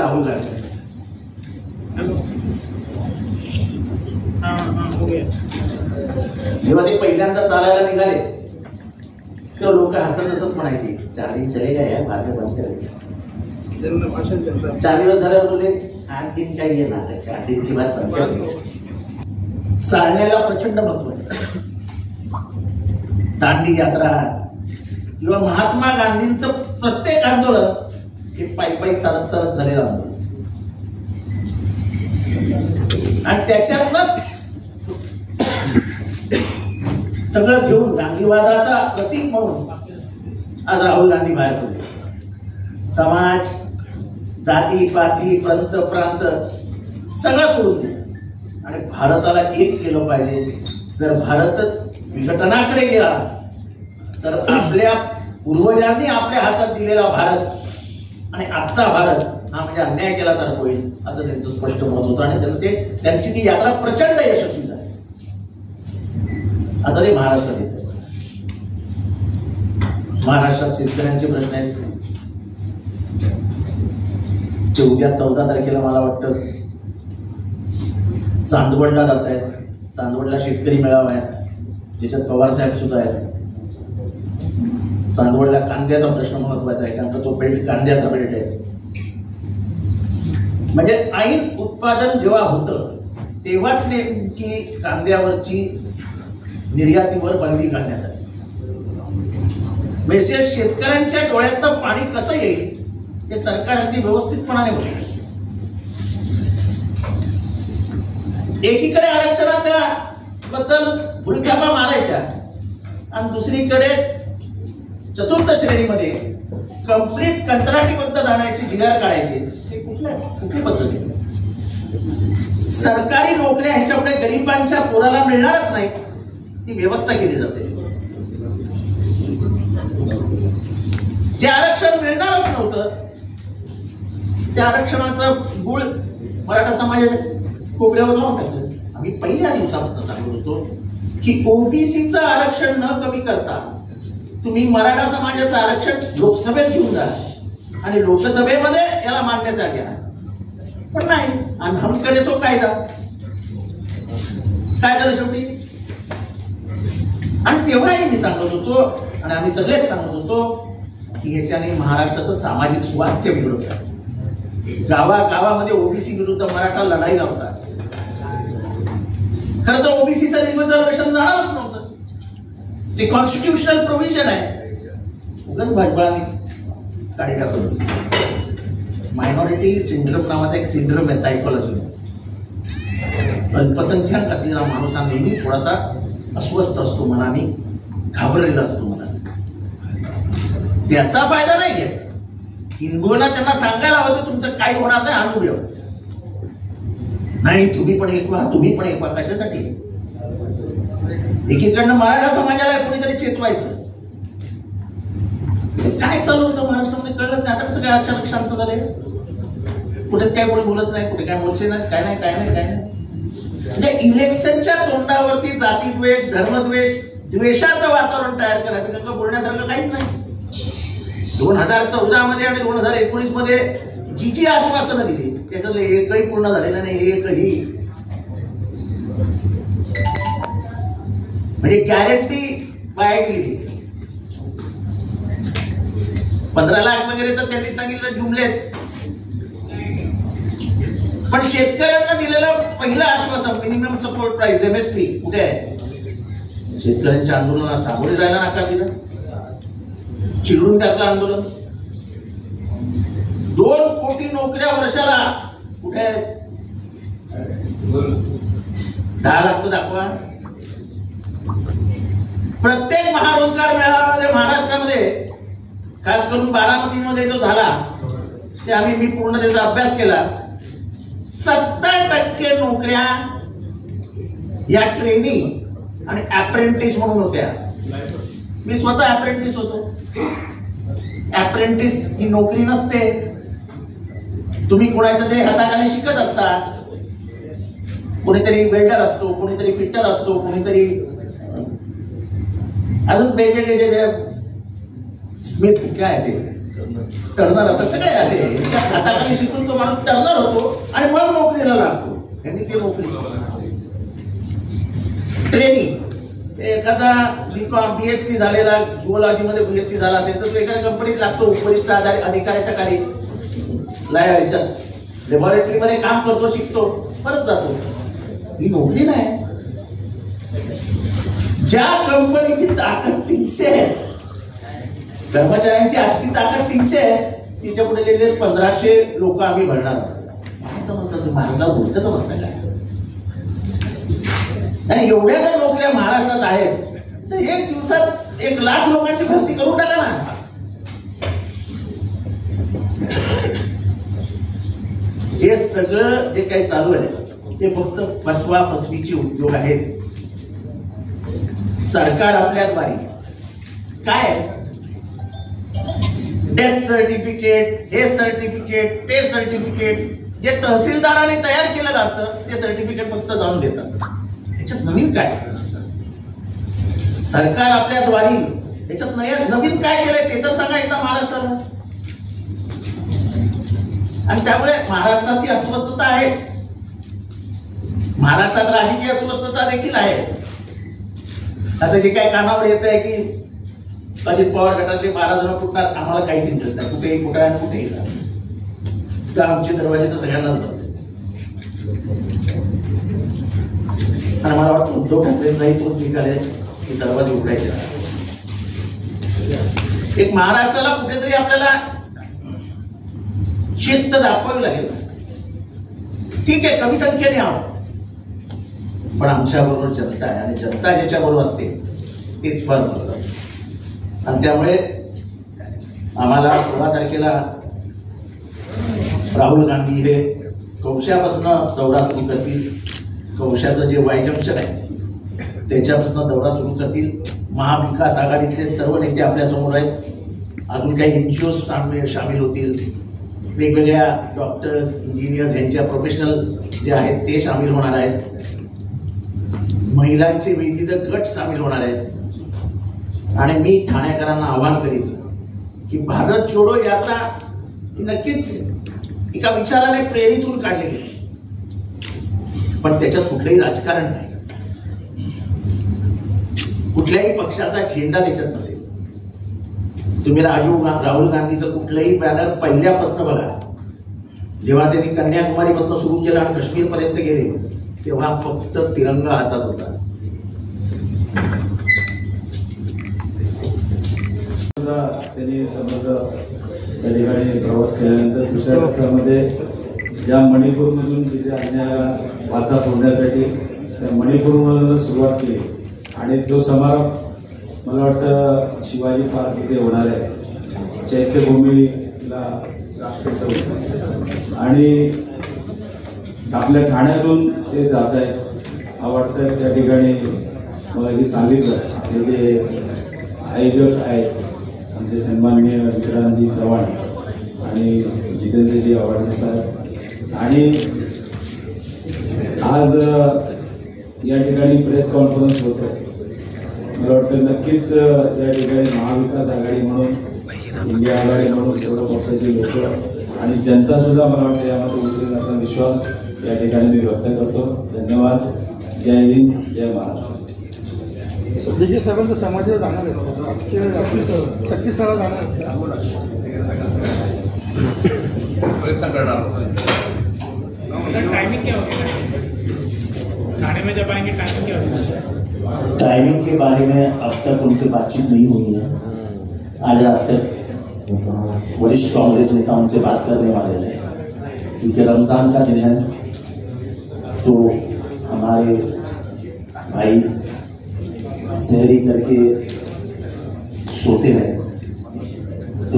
राहुल गांधी. जेव्हा ते पहिल्यांदा चालायला निघाले तेव्हा लोक हसत हसत म्हणायचे 4 दिन चलेगा यार, बाद में बंद करेगा. 4 दिवस झाल्यावर बोलले 8 दिन काही ये नाटक, 8 दिन की बात बंद करेगा. चालण्याला प्रचंड महत्व आहे. दांडी यात्रा किंवा महात्मा गांधींचं प्रत्येक आंदोलन हे पायी पायी चालत चालत झालेलं आंदोलन आणि त्याच्यातच सगळं घेऊन गांधीवादाचा प्रतीक म्हणून आज राहुल गांधी बाहेर पडले. समाज, जाती पाती, पंत प्रांत सगळं सोडून दिलं आणि भारताला एक केलं पाहिजे. जर भारत विघटनाकडे गेला तर आपल्या पूर्वजांनी आपल्या हातात दिलेला भारत आणि आजचा भारत हा म्हणजे अन्याय केल्यासारखं होईल असं त्यांचं स्पष्ट मत होतं आणि त्यांची ती यात्रा प्रचंड यशस्वी झाली. आता ते महाराष्ट्रात येत. महाराष्ट्रात शेतकऱ्यांचे प्रश्न आहेत. उद्या 14 तारखेला मला वाटतं चांदवडला जात आहेत. चांदवडला शेतकरी मेळावा आहे ज्याच्यात पवार साहेब सुद्धा आहेत. चांदवडला कांद्याचा प्रश्न महत्वाचा आहे कारण तो बेल्ट कांद्याचा बेल्ट आहे. म्हणजे ऐन उत्पादन जेव्हा होतं तेव्हाच नेमकी कांद्यावरची निर्यातीवर बंदी घालण्यात आली. म्हणजे शेतकऱ्यांच्या डोळ्यातनं पाणी कसं येईल हे सरकार अगदी व्यवस्थितपणाने बघेल. एकीकडे आरक्षणाच्या बद्दल भुलथापा मारायच्या आणि दुसरीकडे चतुर्थ श्रेणीमध्ये कंप्लीट कंत्राटी पद्धत आणायची, जिगार काढायचे. हे कुठली पद्धत आहे? सरकारी नोकऱ्या ह्याच्यामुळे गरिबांच्या पोराला मिळणारच नाही ती व्यवस्था केली जाते. जे आरक्षण मिळणारच नव्हतं त्या आरक्षणाचं गुळ मराठा समाजाच्या कोपऱ्यावर लावून टाकलं. आम्ही पहिल्या दिवसापासून सांगत होतो की ओबीसीचं आरक्षण न कमी करता तुम्ही मराठा समाजाचं आरक्षण लोकसभेत घेऊन जा आणि लोकसभेमध्ये याला मान्यता द्या. पण नाही, आम्ही हम करे सो कायदा. काय झालं शेवटी? आणि तेव्हाही मी सांगत होतो आणि आम्ही सगळेच सांगत होतो की ह्याच्याने महाराष्ट्राचं सामाजिक स्वास्थ्य बिघडत आहे. गावागावामध्ये ओबीसी विरुद्ध मराठा लढाई लावतात. खरं तर ओबीसीचं रिझर्वेशन जाणारच नव्हतं. ते कॉन्स्टिट्यूशनल प्रोव्हिजन आहे. उगाच भाजपाने काढी टाकलं. मायनॉरिटी सिंड्रोम नावाचा एक सिंड्रोम आहे सायकोलॉजी. अल्पसंख्याक असलेला माणूस हा नेहमी थोडासा अस्वस्थ असतो मनाने, घाबरलेला असतो मनाने. त्याचा फायदा नाही घ्यायचा. हिंदूंना त्यांना सांगायला हवं तर तुमचं काही होणार नाही, अनुभव नाही. तुम्ही पण एक व्हा, तुम्ही पण एक व्हा. कशासाठी? एकीकडनं मराठा समाजाला कोणीतरी चेतवायचं. काय चालू होतं महाराष्ट्रामध्ये कळलं नाही. आता कसं काय अचानक शांत झाले? कुठेच काय कोणी बोलत नाही, कुठे काय मोर्चे नाहीत, काय नाही काय नाही काय नाही. म्हणजे इलेक्शनच्या तोंडावरती जातीद्वेष, धर्मद्वेष, द्वेषाचं वातावरण तयार करायचं. कारण बोलण्यासारखं काहीच नाही. 2014 मध्ये आणि 2019 मध्ये जी आश्वासनं दिली त्याच्यातलं एकही पूर्ण झालेलं नाही. एकही म्हणजे गॅरंटी बाहेर गेली. 15 लाख वगैरे तर त्यांनी सांगितलं जुमलेत. पण शेतकऱ्यांना दिलेलं पहिलं आश्वासन मिनिमम सपोर्ट प्राइस MSP कुठे आहे? शेतकऱ्यांच्या आंदोलनाला सामोरे जायला नकार दिला, चिडून टाकलं आंदोलन. 2 कोटी नोकऱ्या वर्षाला कुठे आहेत? 10 लाख तर दाखवा. प्रत्येक महारोजगार मेळाव्यामध्ये महाराष्ट्रामध्ये खास करून बारामतीमध्ये जो झाला ते मी पूर्ण त्याचा अभ्यास केला. 70% नोकऱ्या या ट्रेनिंग आणि अप्रेंटिस म्हणून होत्या. मी स्वतः अप्रेंटिस होतो. अप्रेंटिस ही नोकरी नसते. तुम्ही कोणाचं ते हाताखाली शिकत असता. कोणीतरी वेल्डर असतो, कोणीतरी फिटर असतो, कोणीतरी अजून वेगवेगळे जे स्मिथ काय ते टर्नर असतात सगळे असे, यांच्या हाताखाली शिकून तो माणूस टर्नर होतो आणि मग नोकरीला लागतो. यांनी ती नोकरी ट्रेनिंग, एखादा बीकॉम बीएससी झालेला जिओलॉजी मध्ये बीएससी झाला असेल तर तो एखाद्या कंपनीत लागतो, वरिष्ठ अधिकाऱ्याच्या खाली लॅबोरेटरी मध्ये काम करतो, शिकतो, परत जातो. ही नोकरी नाही. ज्या कंपनीची ताकद 300 आहे, कर्मचाऱ्यांची आजची ताकद 300 आहे, तिच्या पुढे गेले 1500 लोक आम्ही भरणार. काय समजतात तुम्ही? महाराष्ट्राला उलट समजता का? आणि एवढ्या जर नोकऱ्या महाराष्ट्रात आहेत तर एक दिवसात 1 लाख लोकांची भरती करून टाका ना. हे सगळं जे काही चालू आहे ते फक्त फसवा फसवीचे उद्योग आहेत. सरकार आपल्याद्वारे काय डेथ सर्टिफिकेट, हे सर्टिफिकेट, ते सर्टिफिकेट जे तहसीलदाराने तयार केलेलं असतं ते सर्टिफिकेट फक्त जाऊन देतात. त्याच्यात नवीन काय? सरकार आपल्याद्वारे त्याच्यात नवीन काय केलंय ते तर सांगा एकदा महाराष्ट्राला. आणि त्यामुळे महाराष्ट्राची अस्वस्थता आहेच. महाराष्ट्रात राजकीय अस्वस्थता देखील आहे. आता जे काय कानावर येत आहे की अजित पवार गटातले 12 जण फुटणार, आम्हाला काहीच इंटरेस्ट नाही. कुठेही फुटा आणि कुठेही जा, आमचे दरवाजे तर सगळ्यांनाच बंद. आणि मला वाटतं उद्धव ठाकरेंचाही तोच निकाल आहे की दरवाजे उघडायचे. एक महाराष्ट्राला कुठेतरी आपल्याला शिस्त दाखवावी लागेल. ठीक आहे, कमी संख्येने आहोत, पण आमच्या बरोबर जनता आहे आणि जनता ज्याच्या बरोबर असते तेच फार महत्त्वाचं. आणि त्यामुळे आम्हाला 16 तारखेला राहुल गांधी हे कौशापासून दौरा सुरू करतील. कौशाचं जे वाय जंक्शन आहे त्याच्यापासून दौरा सुरू करतील. महाविकास आघाडीतले सर्व नेते आपल्या समोर आहेत. अजून काही एनजीओ सामील होतील. वेगवेगळ्या डॉक्टर्स, इंजिनियर्स यांच्या प्रोफेशनल जे आहेत ते सामील होणार आहेत. महिलांचे विविध गट सामील होणार आहेत. आणि मी ठाणेकरांना आवाहन करीन की भारत जोडो यात्रा ही नक्कीच एका विचाराने प्रेरितून काढलेली आहे, पण त्याच्यात कुठलंही राजकारण नाही. कुठल्याही पक्षाचा झेंडा त्याच्यात नसेल. तुम्ही राहुल गांधीचं कुठलंही बॅनर पहिल्यापासून बघा. जेव्हा त्यांनी कन्याकुमारीपासून सुरू केलं आणि काश्मीर पर्यंत गेले तेव्हा फक्त तिरंगा हातात होता. त्यांनी समजा त्या ठिकाणी प्रवास केल्यानंतर दुसऱ्या टप्प्यामध्ये ज्या मणिपूरमधून तिथे अन्यायाला वाचा फोडण्यासाठी त्या मणिपूरमधून सुरुवात केली आणि तो समारोप मला वाटतं शिवाजी पार्क इथे होणार आहे. चैत्यभूमीला आणि आपल्या ठाण्यातून ते जात आहेत. आव्हाडसाहेब त्या ठिकाणी मला जे सांगितलं आपले जे आयोजक आहेत आमचे सन्माननीय विक्रांतजी चव्हाण आणि जितेंद्रजी आव्हाडे साहेब, आणि आज या ठिकाणी प्रेस कॉन्फरन्स होत आहे. मला वाटतं नक्कीच या ठिकाणी महाविकास आघाडी म्हणून, इंडिया आघाडी म्हणून सर्व पक्षाचे लोक आणि जनता सुद्धा मला वाटतं यामध्ये उतरेल असा विश्वास या ठिकाणी मी व्यक्त करतो. धन्यवाद. जय हिंद, जय महाराष्ट्र. सध्याच्या साहेबांचा समाजात जाणार आहे, 36 साला जाणार प्रयत्न करणार. टाइमिंग क्या होगी? थाने में जब आएंगे टाइमिंग क्या होगी? टाइमिंग के बारे में अब तक उनसे बातचीत नहीं हुई है. आज रात तक वरिष्ठ कांग्रेस नेता उनसे बात करने वाले हैं, क्योंकि रमजान का दिन है तो हमारे भाई सहरी करके सोते हैं, तो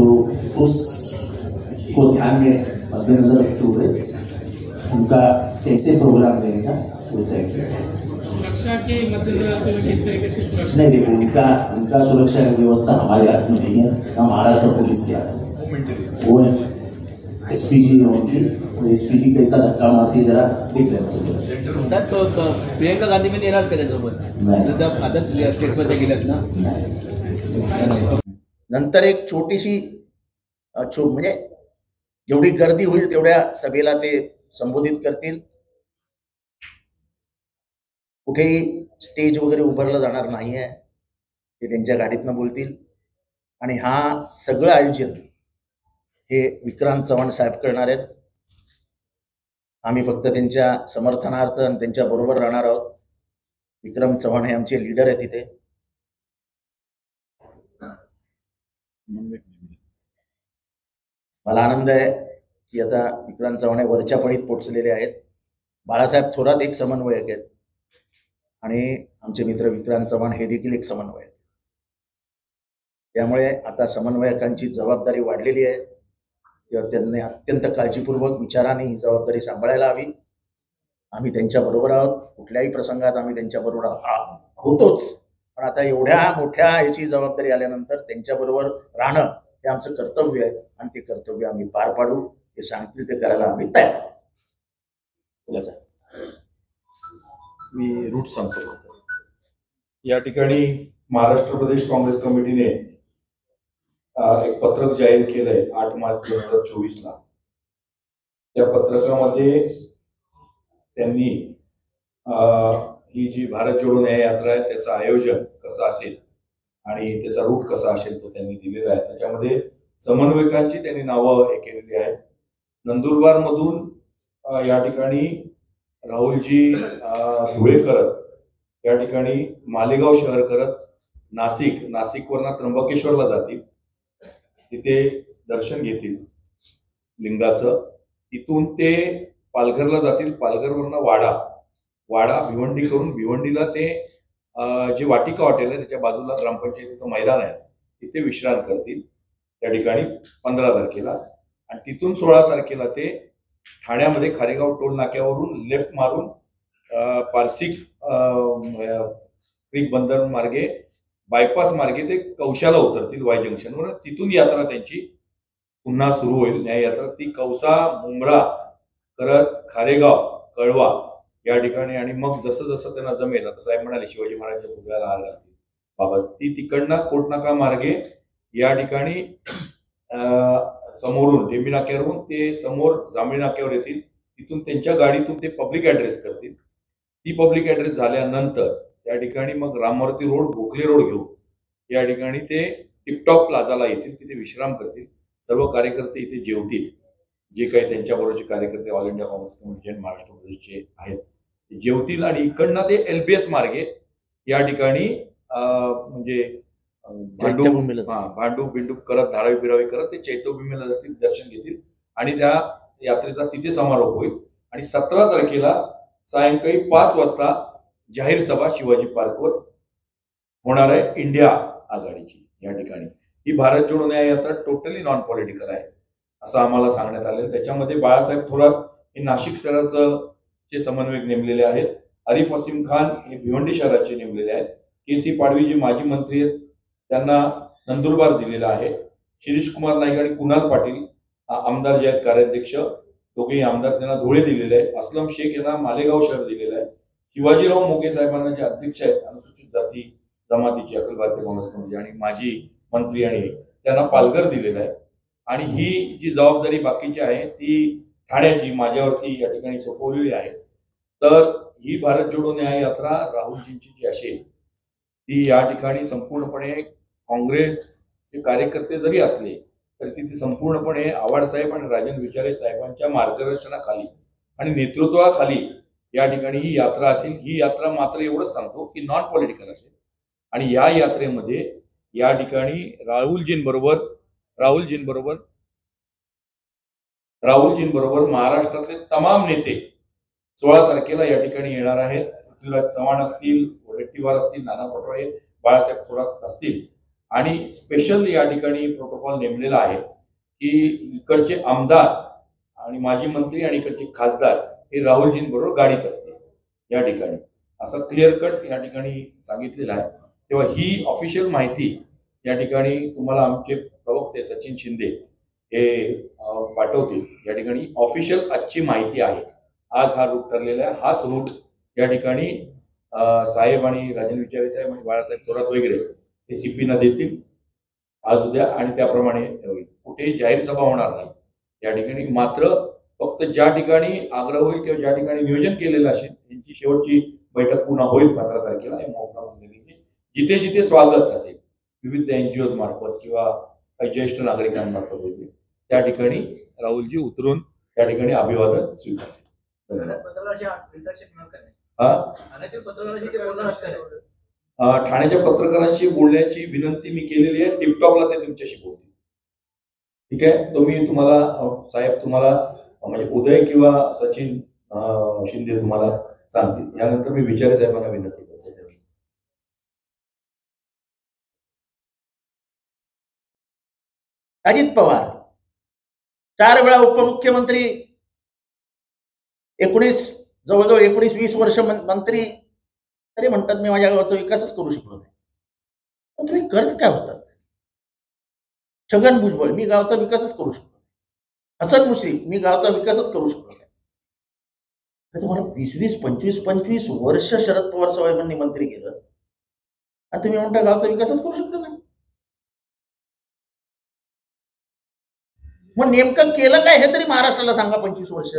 उसको ध्यान में मद्देनजर रखते हुए उनका कैसे प्रोग्राम देने का वो तय किया जाए. सुरक्षा के मद्देनजर किस तरीके से सुरक्षा? नहीं, देखो उनका सुरक्षा की व्यवस्था हमारे हाथ में नहीं है, हम महाराष्ट्र पुलिस के हाथ में. वो है एसपीजी है उनकी, एसपीजी कैसा धक्का मारती है जरा देख लेना. सर तो प्रियंका गांधी मध्ये येणार का त्याच्यासोबत? आता स्टेटमध्ये गेल्यात ना. नंतर एक छोटीशी म्हणजे जेवढी गर्दी होईल तेवढ्या सभेला ते संबोधित करतील. कुठेही स्टेज वगैरे उभारलं जाणार नाहीये, ते त्यांच्या गाडीतनं बोलतील. आणि हा सगळं आयोजन हे विक्रांत चव्हाण साहेब करणार आहेत. आम्ही फक्त त्यांच्या समर्थनार्थ आणि त्यांच्या बरोबर राहणार आहोत. विक्रम चव्हाण हे आमचे लीडर आहेत इथे. मला आनंद आहे की आता विक्रांत चव्हाण वरच्या फळीत पोहोचलेले आहेत. बाळासाहेब थोरात एक समन्वयक आहेत आणि आमचे मित्र विक्रांत चव्हाण हे देखील एक समन्वयक. त्यामुळे आता समन्वयकांची जबाबदारी वाढलेली आहे. त्यांनी अत्यंत काळजीपूर्वक विचाराने ही जबाबदारी सांभाळायला हवी. आम्ही त्यांच्या बरोबर आहोत. कुठल्याही प्रसंगात आम्ही त्यांच्या बरोबर होतोच, पण आता एवढ्या मोठ्या याची जबाबदारी आल्यानंतर त्यांच्या बरोबर राहणं हे आमचं कर्तव्य आहे आणि ते कर्तव्य आम्ही पार पाडू. ते सांगतील ते करायला आम्ही तयार आहोत. मी रूट सांगतो. या ठिकाणी महाराष्ट्र प्रदेश काँग्रेस कमिटीने एक पत्रक जाहीर केलंय 8 मार्च 2024ला. त्या पत्रकामध्ये त्यांनी ही जी भारत जोडो न्याय यात्रा आहे त्याचं आयोजन कसं असेल आणि त्याचा रूट कसा असेल तो त्यांनी दिलेला आहे. त्याच्यामध्ये समन्वयकांची त्यांनी नावं हे केलेली आहेत. नंदुरबार मधून या ठिकाणी राहुलजी धुळे करत, या ठिकाणी मालेगाव शहर करत नाशिकवरनं त्र्यंबकेश्वरला जातील. तिथे दर्शन घेतील लिंगाचं. तिथून ते पालघरला जातील. पालघरवरनं वाडा भिवंडी करून भिवंडीला ते जे वाटिका हॉटेल आहे त्याच्या बाजूला ग्रामपंचायतीचं मैदान आहे तिथे विश्रांत करतील त्या ठिकाणी 15 तारखेला. आणि तिथून 16 तारखेला ते ठाण्यामध्ये खारेगाव टोल नाक्यावरून लेफ्ट मारून पारसिक क्रीक बंदर मार्गे बायपास मार्गे ते कौशाला उतरतील वाय जंक्शनवर. तिथून यात्रा त्यांची पुन्हा सुरू होईल न्याय यात्रा. ती कौसा मुंब्रा करत खारेगाव कळवा या ठिकाणी. आणि मग जसं जसं त्यांना जमेल, आता साहेब म्हणाले शिवाजी महाराजांच्या पुतळ्याला हार घालतील बाबा, ती तिकडनं कोटनाका मार्गे या ठिकाणी समोरून जेबी नाक्यावरून ते समोर जांभळी नाक्यावर येतील. तिथून त्यांच्या गाडीतून ते पब्लिक ऍड्रेस करतील. ती पब्लिक ऍड्रेस झाल्यानंतर त्या ठिकाणी मग रामवर्ती रोड गोखले रोड घेऊन या ठिकाणी ते टिपटॉप प्लाझाला येतील. तिथे विश्राम करतील. सर्व कार्यकर्ते इथे जेवतील. जे काही त्यांच्याबरोबरचे कार्यकर्ते ऑल इंडिया काँग्रेस कमिटी आणि महाराष्ट्र प्रदेशचे आहेत ते जेवतील. आणि इकडनं ते LBS मार्गे या ठिकाणी म्हणजे भांडू बिंडू करत धारावी बिरावी करत ते चैत्यभूमीला जातील, दर्शन घेतील आणि त्या यात्रेचा तिथे समारोप होईल. आणि 17 तारखेला सायंकाळी 5 वाजता जाहीर सभा शिवाजी पार्कवर होणार आहे इंडिया आघाडीची. या ठिकाणी ही भारत जोडो न्याय यात्रा टोटली नॉन पॉलिटिकल आहे असं आम्हाला सांगण्यात आलं. त्याच्यामध्ये बाळासाहेब थोरात हे नाशिक शहराचे समन्वयक नेमलेले आहेत. आरिफ असीम खान हे भिवंडी शहराचे नेमलेले आहेत. KC पाडवी जे माजी मंत्री आहेत त्यांना नंदुरबार दिलेला आहे. शिरीष कुमार नाईक आणि कुणाल पाटील आमदार जे आहेत कार्याध्यक्ष दोघेही आमदार त्यांना धुळे दिलेले आहे. असलम शेख यांना मालेगाव शहर दिलेलं आहे. शिवाजीराव मोघे साहेबांना जे अध्यक्ष आहेत अनुसूचित जाती जमातीची अखिल भारतीय काँग्रेस कमिटी आणि माजी मंत्री आणि त्यांना पालघर दिलेलं आहे. आणि ही जी जबाबदारी बाकीची आहे ती ठाण्याची माझ्यावरती या ठिकाणी सोपवलेली आहे. तर ही भारत जोडो न्याय यात्रा राहुलजींची जी असेल ती या ठिकाणी संपूर्णपणे काँग्रेसचे कार्यकर्ते जरी असले तरी ती संपूर्णपणे आव्हाड साहेब आणि राजन विचारे साहेबांच्या मार्गदर्शनाखाली आणि नेतृत्वाखाली या ठिकाणी ही यात्रा असेल. ही यात्रा मात्र एवढंच सांगतो की नॉन पॉलिटिकल असेल. आणि या यात्रेमध्ये या ठिकाणी राहुलजींबरोबर महाराष्ट्रातले तमाम नेते 16 तारखेला या ठिकाणी येणार आहेत. पृथ्वीराज चव्हाण असतील, वडेट्टीवार असतील, नाना पटोले, बाळासाहेब थोरात असतील. आणि स्पेशल या ठिकाणी प्रोटोकॉल नेमलेला आहे की इकडचे आमदार आणि माजी मंत्री आणि इकडचे खासदार हे राहुलजींबरोबर गाडीत असतील या ठिकाणी, असं क्लिअर कट या ठिकाणी सांगितलेलं आहे. तेव्हा ही ऑफिशियल माहिती या ठिकाणी तुम्हाला आमचे प्रवक्ते सचिन शिंदे हे पाठवतील. या ठिकाणी ऑफिशियल आजची माहिती आहे. आज हा रूट ठरलेला आहे. हाच रूट या ठिकाणी साहेब आणि राजन विचारे साहेब आणि बाळासाहेब थोरात वगैरे हे CP ना देतील आज उद्या आणि त्याप्रमाणे होईल. कुठेही जाहीर सभा होणार नाही या ठिकाणी. मात्र फक्त ज्या ठिकाणी आग्रह होईल किंवा ज्या ठिकाणी नियोजन केलेलं असेल त्यांची शेवटची बैठक पुन्हा होईल 15 तारखेला या मोहफुलामध्ये. जिथे जिथे स्वागत असेल विविध NGOज मार्फत किंवा काही ज्येष्ठ नागरिकांमार्फत होईल त्या ठिकाणी राहुलजी उतरून त्या ठिकाणी अभिवादन स्वीकारतील. ठाण्याच्या पत्रकारांशी बोलण्याची विनंती मी केलेली आहे. टिकटॉकला ते तुमच्याशी बोलतील. ठीक आहे. तुम्हाला साहेब तुम्हाला म्हणजे उदय किंवा सचिन शिंदे तुम्हाला सांगतील. यानंतर मी विचारे साहेबांना विनंती करतो. अजित पवार 4 वेळा उपमुख्यमंत्री, जवळजवळ 19-20 वर्ष मंत्री, तरी म्हणतात मी माझ्या गावाचा विकासच करू शकलो नाही. पण तुम्ही करत काय होतात? छगन भुजबळ, मी गावचा विकासच करू शकलो नाही. हसन मुश्रीफ, मी गावचा विकासच करू शकलो नाही. तुम्हाला 20-25 वर्ष शरद पवार साहेबांनी मंत्री केलं आणि तुम्ही म्हणता गावचा विकासच करू शकलो नाही. मग नेमकं केलं काय हे तरी महाराष्ट्राला सांगा. 25 वर्ष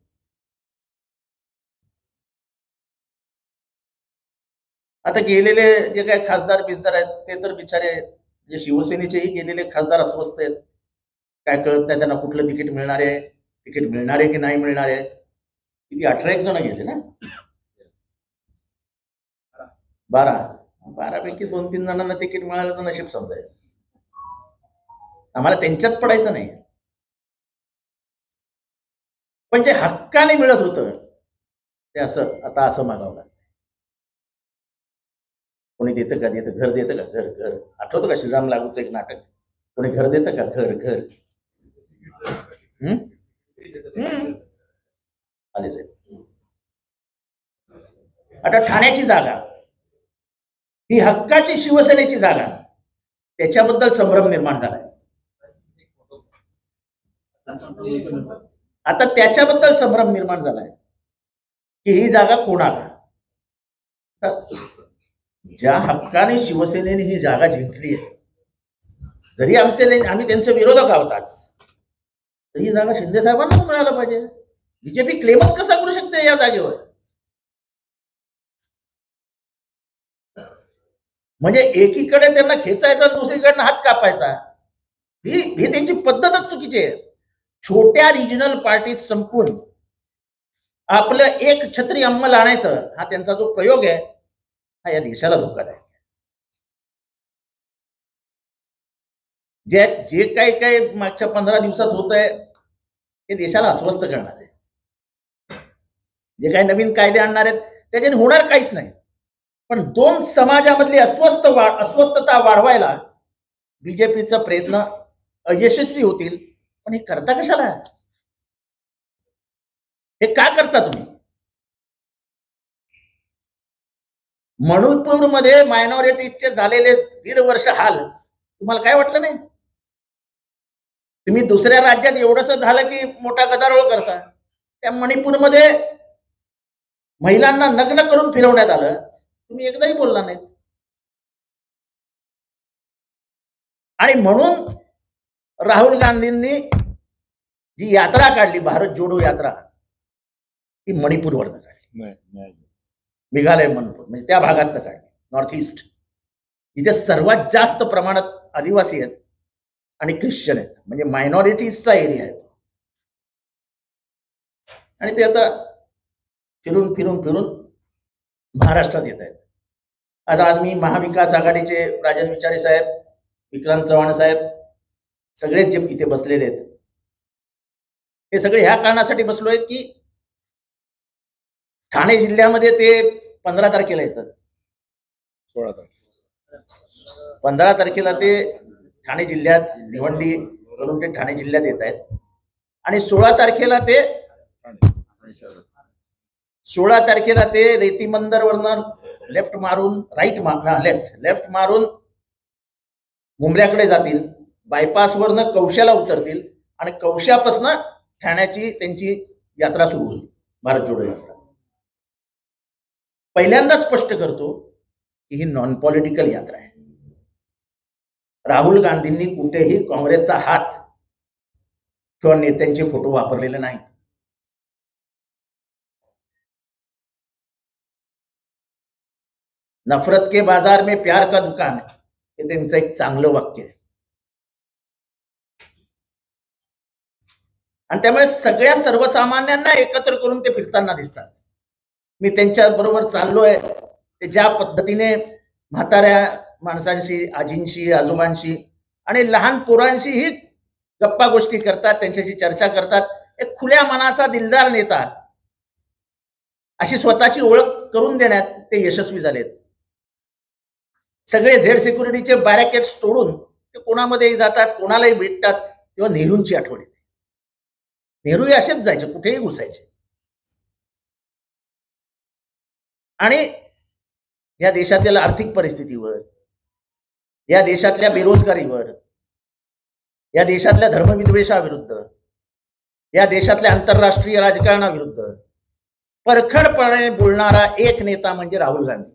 आता गेलेले जे काही खासदार बिसदार आहेत ते तर बिचारे जे शिवसेनेचेही गेलेले खासदार अस्वस्थ आहेत. काय कळत नाही त्यांना कुठलं तिकीट मिळणार आहे की नाही मिळणार आहे. किती 18 जण गेले ना. 12 पैकी 2-3 जणांना तिकीट मिळालं तर नशीब समजायचं. आम्हाला त्यांच्यात पडायचं नाही. पण जे हक्काने मिळत होतं ते आता असं मागावं लागतं. कोणी देतं का? घर देतं का? घर आठवतं का श्रीराम लागूचं एक नाटक? कोणी घर देतं का? घर आले साहेब. आता ठाण्याची जागा ही हक्काची शिवसेनेची जागा, त्याच्याबद्दल संभ्रम निर्माण झालाय. आता त्याच्याबद्दल संभ्रम निर्माण झालाय की ही जागा कोणाला. ज्या हक्काने शिवसेनेने ही जागा जिंकली आहे, जरी आम्ही त्यांचे विरोधक आहोत आज, तर ही जागा शिंदे साहेबांना मिळायला पाहिजे. बीजेपी क्लेमच कसा करू शकते या जागेवर? म्हणजे एकीकडे त्यांना खेचायचा, दुसरीकडनं हात कापायचा, ही त्यांची पद्धतच चुकीची आहे. छोट्या रिजनल पार्टी संपून आपलं एक छत्री अंमल आणायचं हा त्यांचा जो प्रयोग आहे हा या देशाला धोका आहे. जे काही मागच्या 15 दिवसात होत आहे हे देशाला अस्वस्थ करणार आहे. जे काही नवीन कायदे आणणार आहेत त्याच्याने होणार काहीच नाही. पण 2 समाजामधली अस्वस्थता वाढवायला बीजेपीचा प्रयत्न अयशस्वी होतील. पण हे करता कशाला? हे का करता तुम्ही? मणिपूरमध्ये मायनॉरिटीजचे झालेले 1.5 वर्ष हाल तुम्हाला काय वाटलं नाही? तुम्ही दुसऱ्या राज्यात एवढंच झालं की मोठा गदारोळ करता. त्या मणिपूरमध्ये महिलांना नग्न करून फिरवण्यात आलं, तुम्ही एकदाही बोलला नाही. आणि म्हणून राहुल गांधींनी जी यात्रा काढली, भारत जोडो यात्रा, ती मणिपूरवरनं काढली. मेघालय, मणिपूर म्हणजे त्या भागातनं काढली. नॉर्थ ईस्ट इथे सर्वात जास्त प्रमाणात आदिवासी आहेत आणि ख्रिश्चन आहेत, म्हणजे मायनॉरिटीजचा एरिया आहे. आणि ते आता फिरून फिरून फिरून महाराष्ट्रात येत आहेत. आता आज मी महाविकास आघाडीचे राजन विचारे साहेब, विक्रांत चव्हाण साहेब सगळेच जे इथे बसलेले आहेत, हे सगळे ह्या कारणासाठी बसलो आहेत की ठाणे जिल्ह्यामध्ये ते 15 तारखेला येतात. 15 तारखेला ते ठाणे जिल्ह्यात, भिवंडी वरून ते ठाणे जिल्ह्यात येत आहेत. आणि 16 तारखेला ते रेती बंदरवरनं लेफ्ट मारून मुंबऱ्याकडे जातील. बायपासवरनं कौशाला उतरतील आणि कौशापासून ठाण्याची त्यांची यात्रा सुरू होईल, भारत जोडो यात्रा. पहिल्यांदाच स्पष्ट करतो की ही नॉन पॉलिटिकल यात्रा आहे. राहुल गांधींनी कुठेही काँग्रेसचा हात किंवा नेत्यांचे फोटो वापरलेले नाहीत. नफरत के बाजार में प्यार का दुकान हे त्यांचं एक चांगलं वाक्य आहे. आणि त्यामुळे सगळ्या सर्वसामान्यांना एकत्र करून ते फिरताना दिसतात. मी त्यांच्या बरोबर चाललोय ते ज्या पद्धतीने म्हाताऱ्या माणसांशी, आजींशी, आजोबांशी आणि लहान पोरांशीही गप्पा गोष्टी करतात, त्यांच्याशी चर्चा करतात. एक खुल्या मनाचा दिलदार नेता अशी स्वतःची ओळख करून देण्यात ते यशस्वी झालेत. सगळे झेड सिक्युरिटीचे बॅरिकेड्स तोडून ते कोणामध्येही जातात, कोणालाही भेटतात. तेव्हा नेहरूंची आठवण येते. नेहरू असेच जायचे, कुठेही घुसायचे. आणि या देशातील आर्थिक परिस्थितीवर, या देशातल्या बेरोजगारीवर, या देशातल्या धर्मविद्वेषाविरुद्ध, या देशातल्या आंतरराष्ट्रीय राजकारणाविरुद्ध परखडपणे बोलणारा एक नेता म्हणजे राहुल गांधी.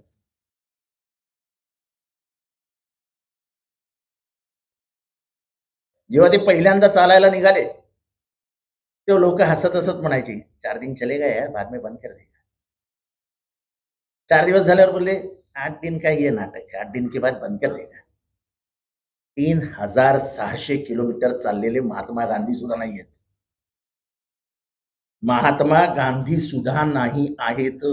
जेव्हा ते पहिल्यांदा चालायला निघाले तेव्हा लोक हसत हसत म्हणायचे, 4 दिन चले गए यार, बाद में बंद कर देगा. 4 दिवस झाल्यावर बोलले, 8 दिन का ये नाटक है, 8 दिन के बाद बंद कर देगा. 3600 किलोमीटर चाललेले महात्मा गांधी सुद्धा नाही आहेत. महात्मा गांधी सुद्धा नाही आहेत.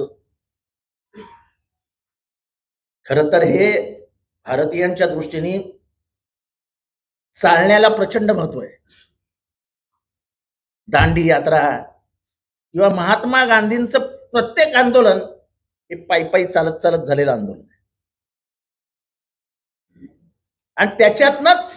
खर तर हे भारतीयांच्या दृष्टीने चालण्याला प्रचंड महत्व आहे. दांडी यात्रा किंवा महात्मा गांधींचं प्रत्येक आंदोलन हे पायी पायी चालत चालत झालेलं आंदोलन आहे. आणि त्याच्यातनच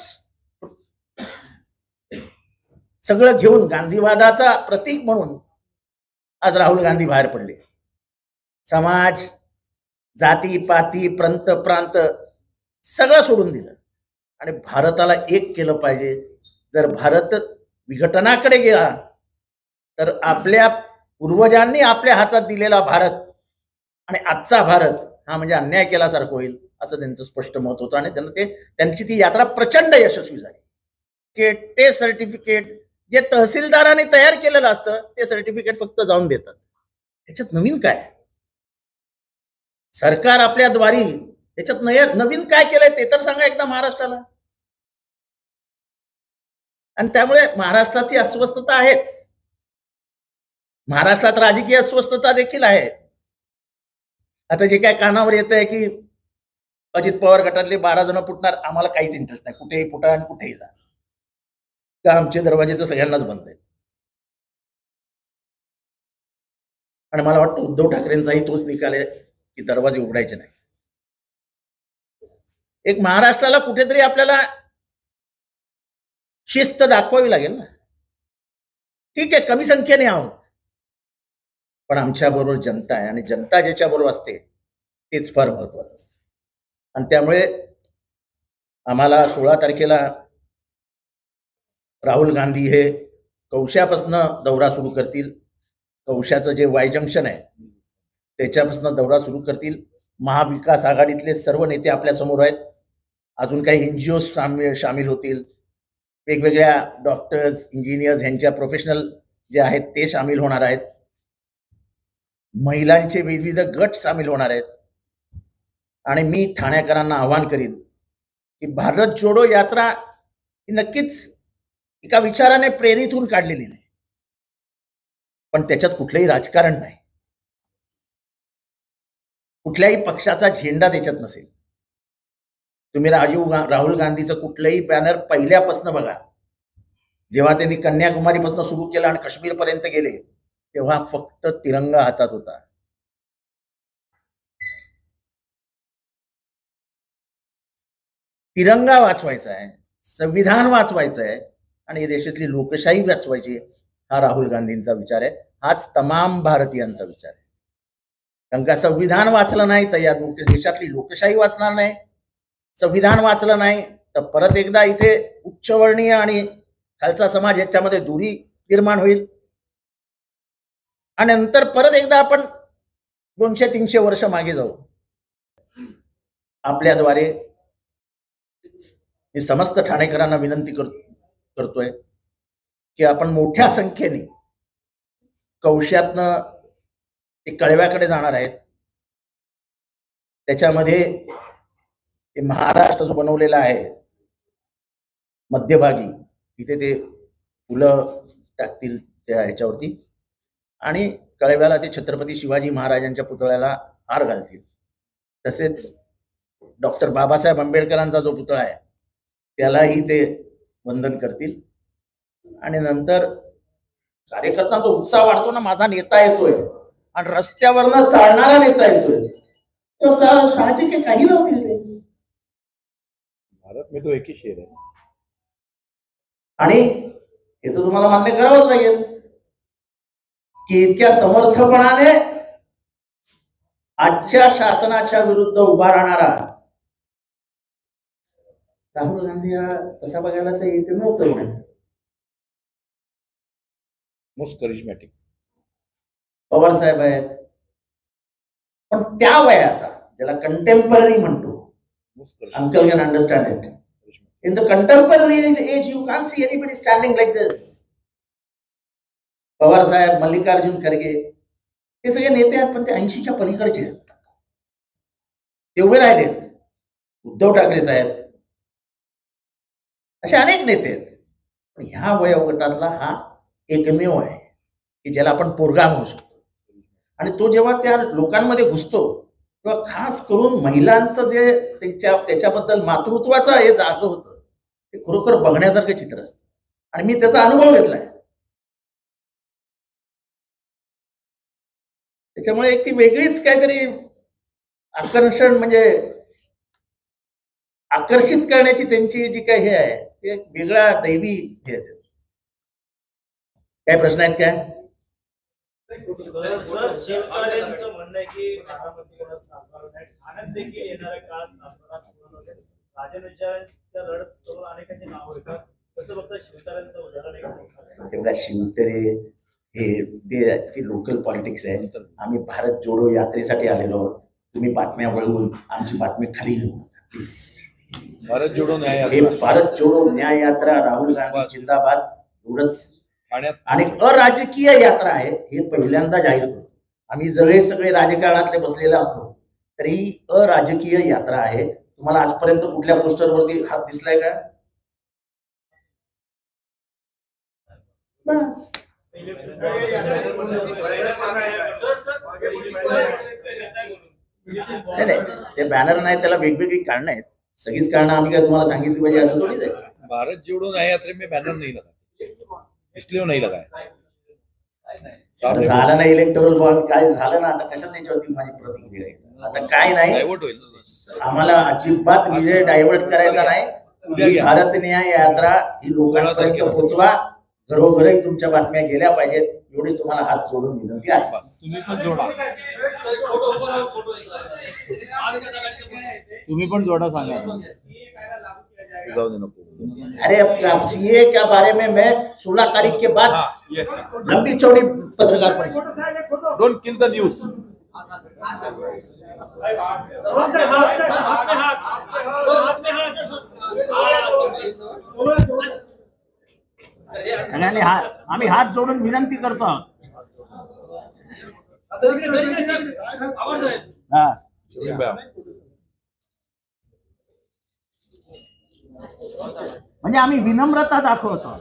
सगळं घेऊन गांधीवादाचा प्रतीक म्हणून आज राहुल गांधी बाहेर पडले. समाज, जाती पाती, प्रांत प्रांत सगळं सोडून दिलं आणि भारताला एक केलं पाहिजे. जर भारत विघटनाकडे गेला तर आपल्या पूर्वजांनी आपल्या हातात दिलेला भारत आणि आजचा भारत हा म्हणजे अन्याय केल्यासारखं होईल असं त्यांचं स्पष्ट मत होतं. आणि त्यांची ती यात्रा प्रचंड यशस्वी झाली. ते सर्टिफिकेट जे तहसीलदारांनी तयार केलेलं असतं ते सर्टिफिकेट फक्त जाऊन देतात. त्याच्यात नवीन काय? सरकार आपल्या द्वारी त्याच्यात नवीन काय केलंय ते तर सांगा एकदा महाराष्ट्राला. आणि त्यामुळे महाराष्ट्राची अस्वस्थता आहेच. महाराष्ट्रात राजकीय अस्वस्थता देखील आहे. आता जे काय कानावर येत आहे की अजित पवार गटातले 12 जण फुटणार, आम्हाला काहीच इंटरेस्ट नाही. कुठेही फुटा आणि कुठेही जा, का आमचे दरवाजे तर सगळ्यांनाच बंद आहेत. आणि मला वाटतं उद्धव ठाकरेंचाही तोच निकाल आहे की दरवाजे उघडायचे नाही. एक महाराष्ट्राला कुठेतरी आपल्याला शिस्त दाखवावी लागेल ना. ठीक आहे, कमी संख्येने आहोत, पण आमच्या बरोबर जनता आहे आणि जनता ज्याच्या बरोबर असते तेच फार महत्वाचं असतं. आणि त्यामुळे आम्हाला 16 तारखेला राहुल गांधी हे कौशापासून दौरा सुरू करतील. कौशाचं जे वाय जंक्शन आहे त्याच्यापासून दौरा सुरू करतील. महाविकास आघाडीतले सर्व नेते आपल्या समोर आहेत. अजून काही NGO सामील होतील. वेगवेगळ्या डॉक्टर्स, इंजिनियर्स यांच्या प्रोफेशनल जे आहेत ते सामील होणार आहेत. महिलांचे विविध गट सामील होणार आहेत. आणि मी ठाणेकरांना आवाहन करीन की भारत जोडो यात्रा ही नक्कीच एका विचाराने प्रेरित होऊन काढलेली नाही, पण त्याच्यात कुठलंही राजकारण नाही, कुठल्याही पक्षाचा झेंडा त्याच्यात नसेल. तुम्ही राहुल गांधीचं कुठलंही बॅनर पहिल्यापासून बघा. जेव्हा त्यांनी कन्याकुमारीपासून सुरू केलं आणि काश्मीर पर्यंत गेले तेव्हा फक्त तिरंगा हातात होता. तिरंगा वाचवायचा आहे, संविधान वाचवायचं आहे आणि देशातली लोकशाही वाचवायची, हा राहुल गांधींचा विचार आहे. हाच तमाम भारतीयांचा विचार आहे. कारण का संविधान वाचलं नाही तर या देशातली लोकशाही वाचणार नाही. संविधान वाचलं नाही तर परत एकदा इथे उच्चवर्णीय आणि खालचा समाज याच्यामध्ये दुरी निर्माण होईल आणि नंतर परत एकदा आपण 200-300 वर्ष मागे जाऊ. आपल्याद्वारे मी समस्त ठाणेकरांना विनंती करतोय की आपण मोठ्या संख्येने कौशातनं ते कळव्याकडे जाणार आहेत. त्याच्यामध्ये महाराष्ट्र जो बनवलेला आहे मध्यभागी, तिथे ते फुलं टाकतील त्या ह्याच्यावरती आणि कळव्याला ते छत्रपती शिवाजी महाराजांच्या पुतळ्याला हार घालतील. तसेच डॉक्टर बाबासाहेब आंबेडकरांचा जो पुतळा आहे त्यालाही ते वंदन करतील. आणि नंतर कार्यकर्त्यांचा उत्साह वाढतो ना, माझा नेता येतोय आणि रस्त्यावरनं चालणारा नेता येतोय, तेव्हा साहजिक आहे काही नव्हतील ते. भारत में तो एक ही शेर है. आणि हे तर तुम्हाला मान्य करावंच लागेल की इतक्या समर्थपणाने आजच्या शासनाच्या विरुद्ध उभा राहणारा राहुल गांधी हा तसा बघायला तर येते नव्हतं. मोस्ट करिश्मॅटिक पवार साहेब आहेत, पण त्या वयाचा ज्याला कंटेम्पररी म्हणतो, uncle can understand it. In the contemporary age, you can't see anybody standing like this. Pawar साहेब, मल्लिकार्जुन खरगे हे सगळे नेते आहेत, पण ते 80च्या पलीकडचे आहेत. ते उभे राहिले. उद्धव ठाकरे साहेब, असे अनेक नेते आहेत. पण ह्या वयोगटातला हा एकमेव आहे की ज्याला आपण पोरगा म्हणू शकतो. आणि तो जेव्हा त्या लोकांमध्ये घुसतो तेव्हा खास करून महिलांचं जे त्याच्याबद्दल मातृत्वाचं हे जागं होतं ते खरोखर बघण्यासारखं चित्र असतं. आणि मी त्याचा अनुभव घेतलाय. त्याच्यामुळे एक ती वेगळीच काहीतरी आकर्षण, म्हणजे आकर्षित करण्याची त्यांची जी काही हे आहे ते एक वेगळा दैवी हे आहे. काय प्रश्न आहेत काय? सर, शेतकऱ्यांचं म्हणणं आहे की बारामती ठाण्यात देखील येणाऱ्या काळात राजनच्या लढत करून अनेकांची नाव येतात. कसं बघता शेतकऱ्यांचं उदाहरण? तेव्हा शिवतरे हे ते लोकल पॉलिटिक्स आहे. आम्ही भारत जोडो यात्रेसाठी आलेलो आहोत. तुम्ही बातम्या वळवून आमची बातमी खाली घेऊ प्लीज. भारत जोडो न्याय हे भारत जोडो न्याय यात्रा, राहुल गांधी जिंदाबाद एवढंच. आणि अराजकीय यात्रा आहे हे पहिल्यांदा जाहीर करतो. आम्ही सगळे राजकारणातले बसलेले असतो तरी अराजकीय यात्रा आहे. तुम्हाला आजपर्यंत कुठल्या पोस्टरवरती हात दिसलाय का? बस. नाही, ते बॅनर नाही, त्याला वेगवेगळी कारणं आहेत. सगळीच कारणं आम्ही काय तुम्हाला सांगितली पाहिजे असं थोडीच आहे. भारत जोडो न्याय यात्रे में बैनर नहीं लगा, इसलिए नहीं लगाया. झालं ना इलेक्टोरल बॉन्ड, काय झालं ना. आता कशा त्याच्यावरती माझी प्रतिक्रिया आहे. आता काय नाही, आम्हाला अजिबात विजय डायव्हर्ट करायचा नाही. भारत न्याय यात्रा ही लोकांपर्यंत पोहोचवा. घरोघरही तुमच्या बातम्या गेल्या पाहिजेत एवढीच तुम्हाला हात जोडून विनंती आहे. तुम्ही पण जोडा सांगा. अरे सीए के बारे में मैं 16 तारीख के बाद लंबी चौड़ी पत्रकार परिषद. Don't kill the news. आम्ही हात जोडून विनंती करतो. म्हणजे आम्ही विनम्रता दाखवतो.